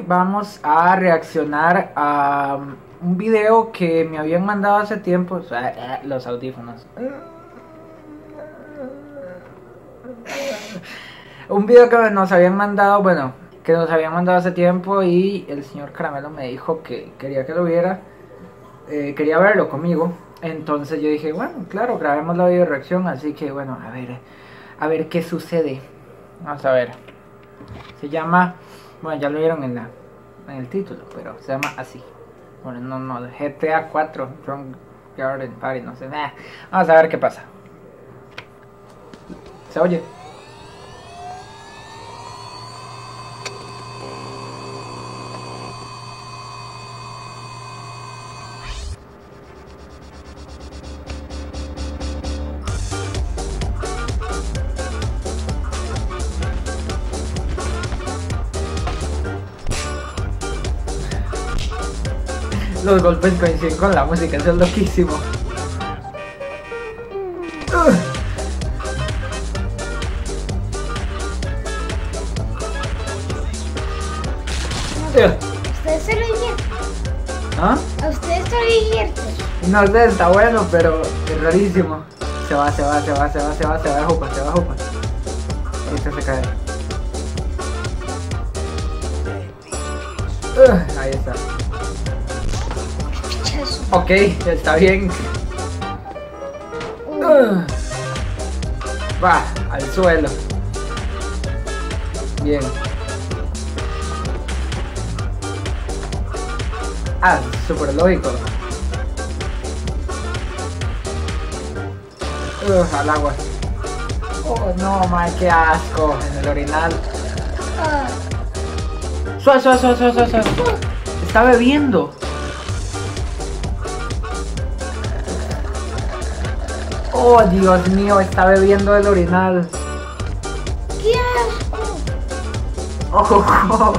vamos a reaccionar a un video que me habían mandado hace tiempo. O sea, los audífonos. Un video que nos habían mandado, bueno, que nos habían mandado hace tiempo y el señor Caramelo me dijo que quería que lo viera. Quería verlo conmigo. Entonces yo dije, bueno, claro, grabemos la video reacción. Así que bueno, a ver qué sucede. Vamos a ver. Se llama, bueno, ya lo vieron en el título, pero se llama así. Bueno, no, GTA 4 Drunk Garden Party, no sé. Vamos a ver qué pasa. ¿Se oye? Los golpes coinciden con la música, eso es loquísimo. ¿Ustedes se lo divierten? ¿Ah? ¿A ustedes se lo divierten? No sé, está bueno, pero es rarísimo. Se va de jupa. Ahorita se cae. Ahí está. Ok, está bien. Va, al suelo. Bien. Ah, súper lógico. Al agua. Oh, no, man, qué asco. En el orinal. Suave. Está bebiendo. Oh, Dios mío, está bebiendo el orinal. ¡Qué asco! Oh.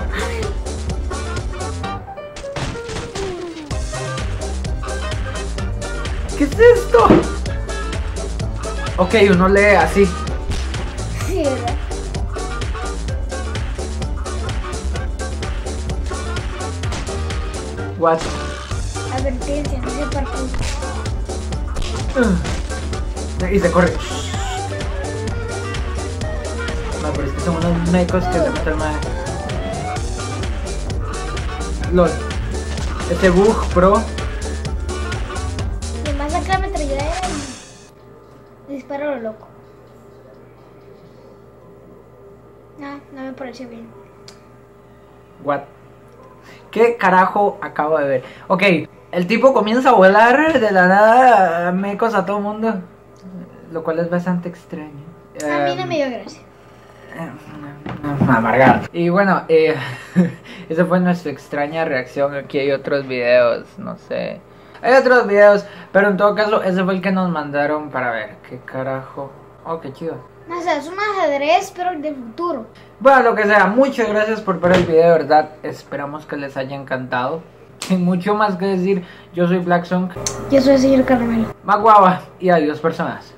¿Qué es esto? Ok, uno lee así. Sí, ¿verdad? What? Advertencia, no se parten. Y se corre. No, pero es que son unos mecos que se meten mal. LOL. Este bug pro. Y más acá me traía y disparo lo loco. No me pareció bien. What? ¿Qué carajo acabo de ver? Ok, el tipo comienza a volar de la nada, mecos a todo mundo. Lo cual es bastante extraño. A mí no me dio gracia. Amargado. Y bueno, esa fue nuestra extraña reacción. Aquí hay otros videos, no sé. Hay otros videos, pero en todo caso, ese fue el que nos mandaron para ver. ¿Qué carajo? Oh, qué chido. No sé, es un ajedrez, pero del futuro. Bueno, lo que sea, muchas gracias por ver el video, de verdad. Esperamos que les haya encantado. Sin mucho más que decir, yo soy Black Song. Yo soy el señor Caramelo. Maguaba y adiós, personas.